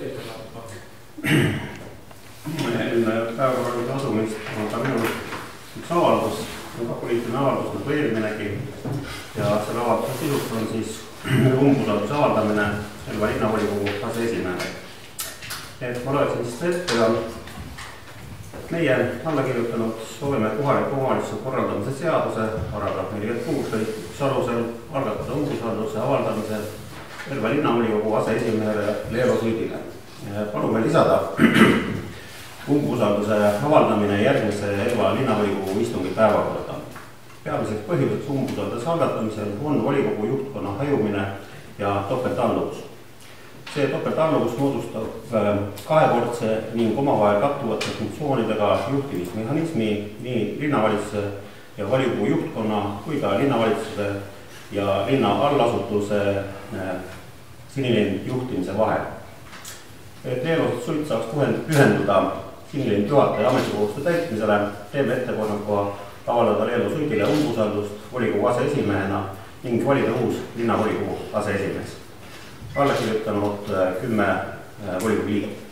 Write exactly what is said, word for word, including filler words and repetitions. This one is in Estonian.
enne päevakorda asumist on ka minul üks avaldus, väga poliitiline avaldus nagu eelminegi ja selle avalduse sisuks on siis umbusalduse avaldamine Elva linnavolikogu aseesimehele. Et ma loeksin siis ette ja meie alla kirjutanud soovime kohaliku omavalitsuse korraldamise seaduse paragrahv nelikümmend kuus lõike üks alusel algatada umbusalduse avaldamise Elva linnavolikogu aseesimehele Leelo Suidile. Palume lisada umbusalduse avaldamine järgmise Elva linnavolikogu istungi päevakorda. Peamiseks põhjuseks umbusalduse algatamisel on volikogu juhtkonna hajumine ja topeltalluvus. See topeltalluvus moodustab kahekordse ning omavahel kattuvate funktsioonidega juhtimismehhanismi nii linnavalitsuse ja volikogu juhtkonna kui ka linnavalitsuse ja linna allasutuse Sinilinn juhtimise vahel. Et Leelo Suit saaks pühenduda Sinilinn juhataja ametikohustuste täitmisele, teeme ettepaneku avaldada Leelo Suitile umbusaldust volikogu aseesimehena ning valida uus linnavolikogu aseesimees. Alla kirjutanud kümme volikogu liiget.